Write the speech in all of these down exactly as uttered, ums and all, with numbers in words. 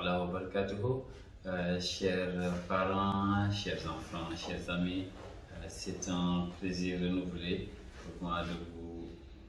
ta'ala wa barakatuhu. Euh, chers parents, chers enfants, chers amis, euh, c'est un plaisir renouvelé pour moi de vous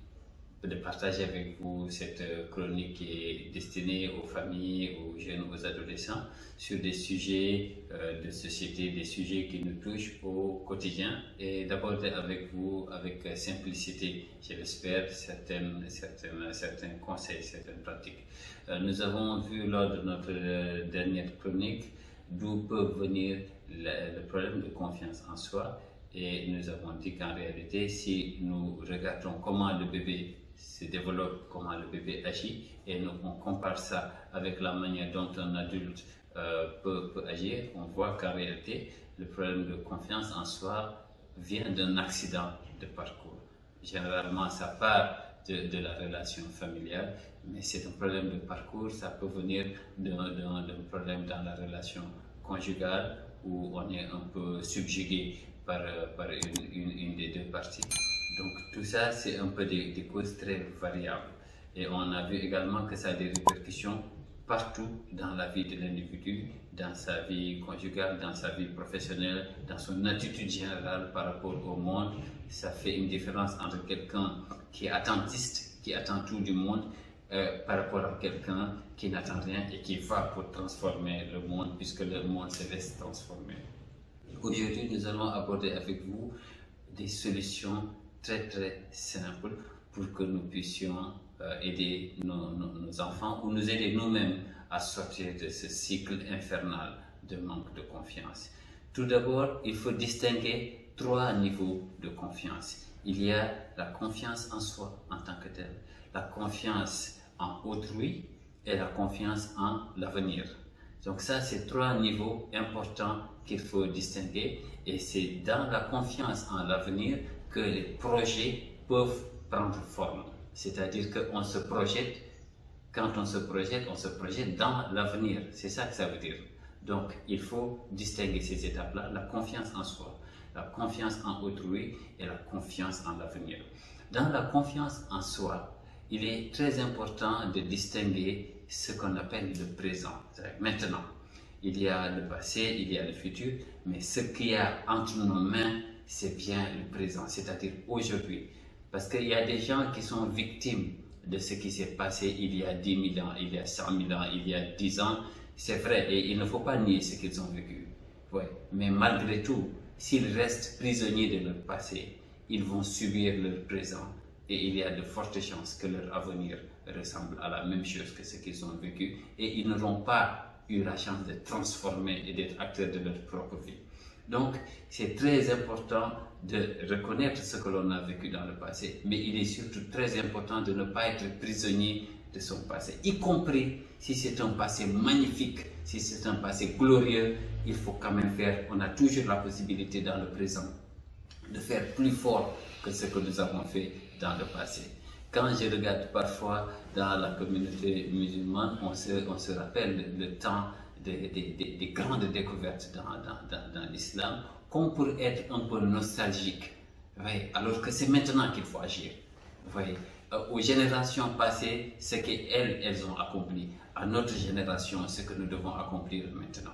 de partager avec vous cette chronique qui est destinée aux familles, aux jeunes, aux adolescents sur des sujets euh, de société, des sujets qui nous touchent au quotidien et d'aborder avec vous avec simplicité, je l'espère, certaines, certaines, certains conseils, certaines pratiques. Euh, nous avons vu lors de notre euh, dernière chronique d'où peut venir le, le problème de confiance en soi et nous avons dit qu'en réalité, si nous regardons comment le bébé se développe, comment le bébé agit, et nous, on compare ça avec la manière dont un adulte euh, peut, peut agir, on voit qu'en réalité, le problème de confiance en soi vient d'un accident de parcours. Généralement, ça part de, de la relation familiale, mais c'est un problème de parcours, ça peut venir d'un problème dans la relation conjugale, où on est un peu subjugué par, par une, une, une des deux parties. Donc tout ça, c'est un peu des, des causes très variables. Et on a vu également que ça a des répercussions partout dans la vie de l'individu, dans sa vie conjugale, dans sa vie professionnelle, dans son attitude générale par rapport au monde. Ça fait une différence entre quelqu'un qui est attentiste, qui attend tout du monde, euh, par rapport à quelqu'un qui n'attend rien et qui va pour transformer le monde, puisque le monde se laisse transformer. Aujourd'hui, nous allons aborder avec vous des solutions très très simple pour que nous puissions euh, aider nos, nos, nos enfants ou nous aider nous-mêmes à sortir de ce cycle infernal de manque de confiance. Tout d'abord, il faut distinguer trois niveaux de confiance. Il y a la confiance en soi en tant que telle, la confiance en autrui et la confiance en l'avenir. Donc ça, c'est trois niveaux importants qu'il faut distinguer et c'est dans la confiance en l'avenir que les projets peuvent prendre forme. C'est-à-dire qu'on se projette, quand on se projette, on se projette dans l'avenir. C'est ça que ça veut dire. Donc, il faut distinguer ces étapes-là, la confiance en soi, la confiance en autrui et la confiance en l'avenir. Dans la confiance en soi, il est très important de distinguer ce qu'on appelle le présent, maintenant. Il y a le passé, il y a le futur, mais ce qu'il y a entre nos mains, c'est bien le présent, c'est-à-dire aujourd'hui. Parce qu'il y a des gens qui sont victimes de ce qui s'est passé il y a dix mille ans, il y a cent mille ans, il y a dix ans. C'est vrai, et il ne faut pas nier ce qu'ils ont vécu. Ouais. Mais malgré tout, s'ils restent prisonniers de leur passé, ils vont subir leur présent. Et il y a de fortes chances que leur avenir ressemble à la même chose que ce qu'ils ont vécu. Et ils n'auront pas eu la chance de transformer et d'être acteurs de leur propre vie. Donc, c'est très important de reconnaître ce que l'on a vécu dans le passé, mais il est surtout très important de ne pas être prisonnier de son passé, y compris si c'est un passé magnifique, si c'est un passé glorieux, il faut quand même faire, on a toujours la possibilité dans le présent de faire plus fort que ce que nous avons fait dans le passé. Quand je regarde parfois dans la communauté musulmane, on se, on se rappelle le, le temps Des, des, des grandes découvertes dans, dans, dans, dans l'islam, qu'on pourrait être un peu nostalgique, oui, alors que c'est maintenant qu'il faut agir. Oui. Euh, aux générations passées, ce qu'elles elles ont accompli, à notre génération, ce que nous devons accomplir maintenant.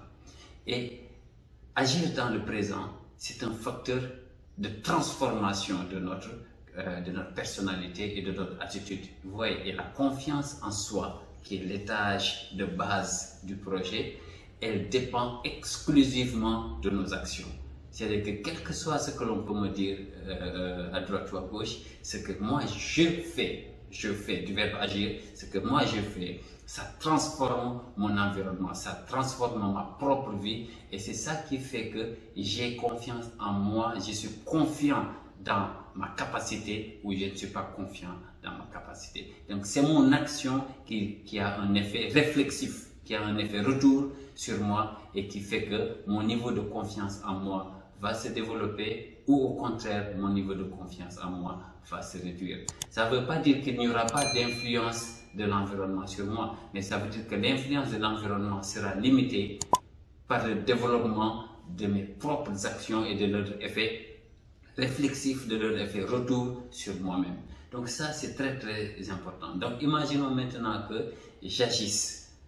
Et agir dans le présent, c'est un facteur de transformation de notre, euh, de notre personnalité et de notre attitude. Vous voyez, et la confiance en soi, qui est l'étage de base du projet, elle dépend exclusivement de nos actions. C'est-à-dire que quel que soit ce que l'on peut me dire euh, à droite ou à gauche, ce que moi je fais, je fais du verbe agir, ce que moi je fais, ça transforme mon environnement, ça transforme ma propre vie et c'est ça qui fait que j'ai confiance en moi, je suis confiant dans ma capacité ou je ne suis pas confiant dans ma capacité. Donc c'est mon action qui, qui a un effet réflexif, qui a un effet retour sur moi et qui fait que mon niveau de confiance en moi va se développer ou au contraire mon niveau de confiance en moi va se réduire. Ça ne veut pas dire qu'il n'y aura pas d'influence de l'environnement sur moi, mais ça veut dire que l'influence de l'environnement sera limitée par le développement de mes propres actions et de leur effet réflexif, de leur effet retour sur moi-même. Donc ça, c'est très très important. Donc imaginons maintenant que j'agisse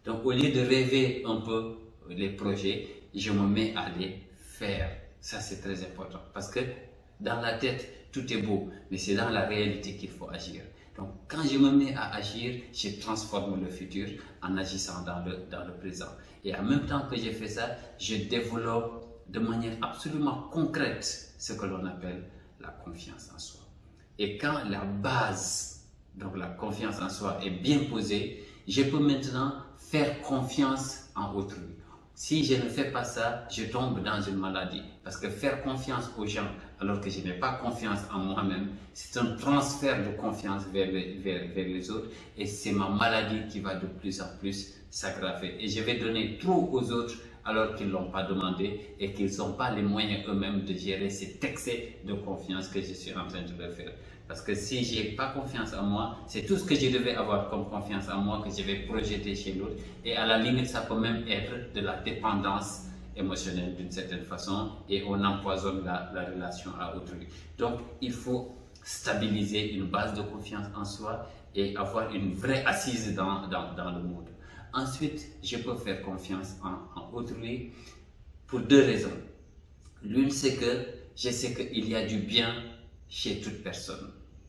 Donc, au lieu de rêver un peu les projets, je me mets à les faire. Ça, c'est très important parce que dans la tête, tout est beau, mais c'est dans la réalité qu'il faut agir. Donc, quand je me mets à agir, je transforme le futur en agissant dans le, dans le présent. Et en même temps que je fais ça, je développe de manière absolument concrète ce que l'on appelle la confiance en soi. Et quand la base, donc la confiance en soi, est bien posée, je peux maintenant faire confiance en autrui. Si je ne fais pas ça, je tombe dans une maladie. Parce que faire confiance aux gens alors que je n'ai pas confiance en moi-même, c'est un transfert de confiance vers les, vers, vers les autres et c'est ma maladie qui va de plus en plus s'aggraver. Et je vais donner trop aux autres alors qu'ils ne l'ont pas demandé et qu'ils n'ont pas les moyens eux-mêmes de gérer cet excès de confiance que je suis en train de leur faire. Parce que si je n'ai pas confiance en moi, c'est tout ce que je devais avoir comme confiance en moi que je vais projeter chez l'autre. Et à la limite, ça peut même être de la dépendance émotionnelle d'une certaine façon et on empoisonne la, la relation à autrui. Donc, il faut stabiliser une base de confiance en soi et avoir une vraie assise dans, dans, dans le monde. Ensuite, je peux faire confiance en, en autrui pour deux raisons. L'une, c'est que je sais qu'il y a du bien chez toute personne.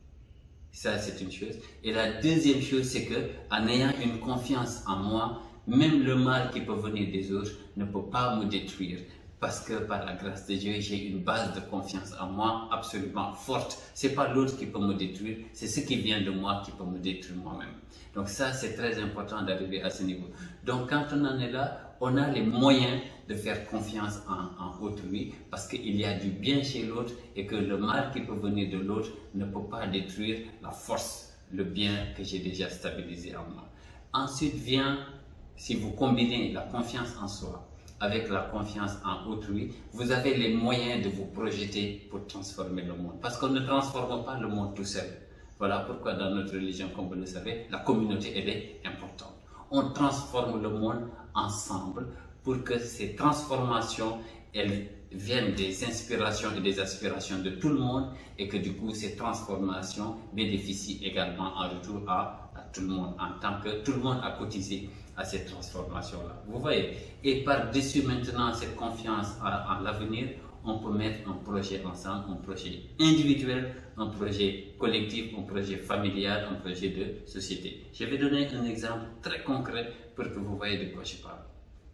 Ça, c'est une chose. Et la deuxième chose, c'est que en ayant une confiance en moi, même le mal qui peut venir des autres ne peut pas me détruire. Parce que par la grâce de Dieu, j'ai une base de confiance en moi absolument forte. C'est pas l'autre qui peut me détruire, c'est ce qui vient de moi qui peut me détruire moi-même. Donc ça, c'est très important d'arriver à ce niveau. Donc quand on en est là, on a les moyens de faire confiance en, en autrui parce qu'il y a du bien chez l'autre et que le mal qui peut venir de l'autre ne peut pas détruire la force, le bien que j'ai déjà stabilisé en moi. Ensuite vient, si vous combinez la confiance en soi avec la confiance en autrui, vous avez les moyens de vous projeter pour transformer le monde. Parce qu'on ne transforme pas le monde tout seul. Voilà pourquoi dans notre religion, comme vous le savez, la communauté, elle est importante. On transforme le monde ensemble pour que ces transformations, elles viennent des inspirations et des aspirations de tout le monde et que du coup, ces transformations bénéficient également en retour à, à tout le monde, en tant que tout le monde a cotisé à cette transformation-là. Vous voyez, et par-dessus maintenant cette confiance en, en l'avenir, on peut mettre un projet ensemble, un projet individuel, un projet collectif, un projet familial, un projet de société. Je vais donner un exemple très concret pour que vous voyez de quoi je parle.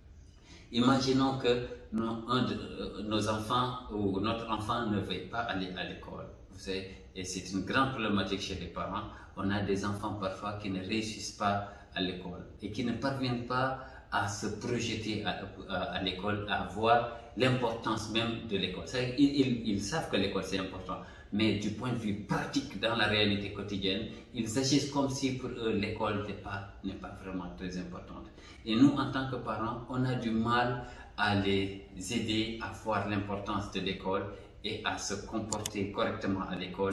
Imaginons que nos, un de, euh, nos enfants ou notre enfant ne veuille pas aller à l'école. Vous savez, et c'est une grande problématique chez les parents. On a des enfants parfois qui ne réussissent pas à l'école et qui ne parviennent pas à se projeter à, à, à l'école, à voir l'importance même de l'école. Ils, ils, ils savent que l'école c'est important, mais du point de vue pratique dans la réalité quotidienne, ils agissent comme si pour eux l'école n'est pas, n'est pas vraiment très importante. Et nous, en tant que parents, on a du mal à les aider à voir l'importance de l'école et à se comporter correctement à l'école,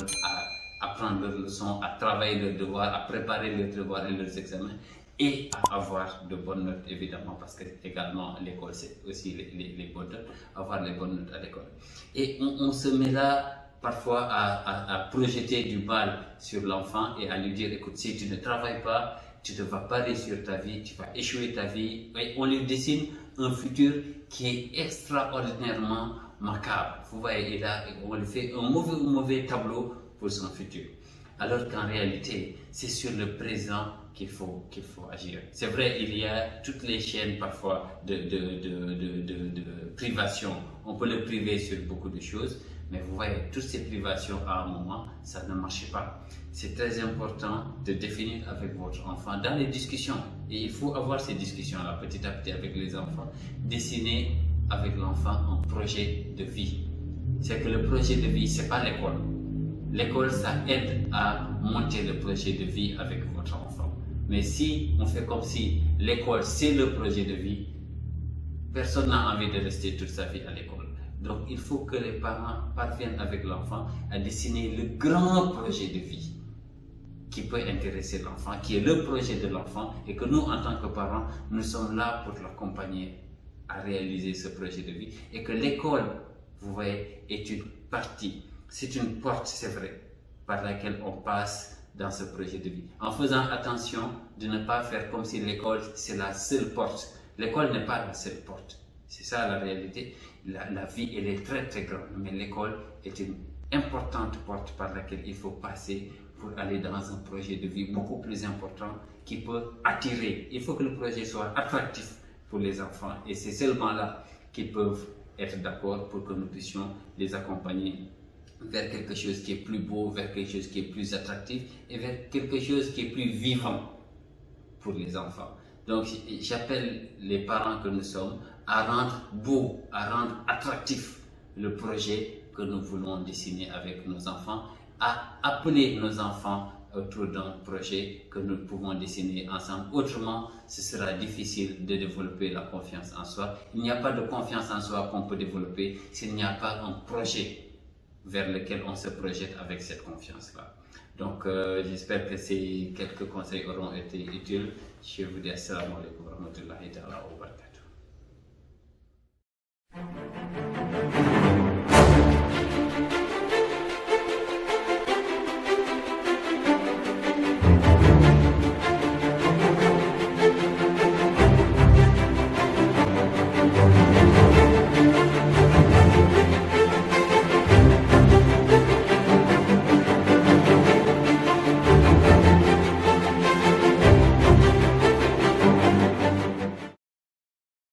à apprendre leurs leçons, à travailler leurs devoirs, à préparer leurs devoirs et leurs examens et à avoir de bonnes notes évidemment parce que également l'école c'est aussi les, les, les bonnes notes, avoir les bonnes notes à l'école. Et on, on se met là parfois à, à, à projeter du mal sur l'enfant et à lui dire écoute, si tu ne travailles pas, tu ne vas pas réussir ta vie, tu vas échouer ta vie. Et on lui dessine un futur qui est extraordinairement macabre. Vous voyez, là, on lui fait un mauvais, mauvais tableau pour son futur. Alors qu'en réalité, c'est sur le présent qu'il faut, qu'il faut agir. C'est vrai, il y a toutes les chaînes parfois de, de, de, de, de, de privation. On peut le priver sur beaucoup de choses, mais vous voyez, toutes ces privations à un moment, ça ne marche pas. C'est très important de définir avec votre enfant dans les discussions. Et il faut avoir ces discussions-là petit à petit avec les enfants. Dessiner avec l'enfant un projet de vie. C'est que le projet de vie, c'est pas l'école. L'école, ça aide à monter le projet de vie avec votre enfant. Mais si on fait comme si l'école, c'est le projet de vie, personne n'a envie de rester toute sa vie à l'école. Donc, il faut que les parents parviennent avec l'enfant à dessiner le grand projet de vie qui peut intéresser l'enfant, qui est le projet de l'enfant, et que nous, en tant que parents, nous sommes là pour l'accompagner à réaliser ce projet de vie. Et que l'école, vous voyez, est une partie, c'est une porte, c'est vrai, par laquelle on passe dans ce projet de vie, en faisant attention de ne pas faire comme si l'école c'est la seule porte. L'école n'est pas la seule porte. C'est ça la réalité. La, la vie, elle est très très grande, mais l'école est une importante porte par laquelle il faut passer pour aller dans un projet de vie beaucoup plus important qui peut attirer. Il faut que le projet soit attractif pour les enfants et c'est seulement là qu'ils peuvent être d'accord pour que nous puissions les accompagner vers quelque chose qui est plus beau, vers quelque chose qui est plus attractif et vers quelque chose qui est plus vivant pour les enfants. Donc j'appelle les parents que nous sommes à rendre beau, à rendre attractif le projet que nous voulons dessiner avec nos enfants, à appeler nos enfants autour d'un projet que nous pouvons dessiner ensemble. Autrement, ce sera difficile de développer la confiance en soi. Il n'y a pas de confiance en soi qu'on peut développer s'il n'y a pas un projet vers lequel on se projette avec cette confiance-là. Donc, euh, j'espère que ces quelques conseils auront été utiles. Je vous dis assalamu alaikum wa rahmatullahi wa barakatuh.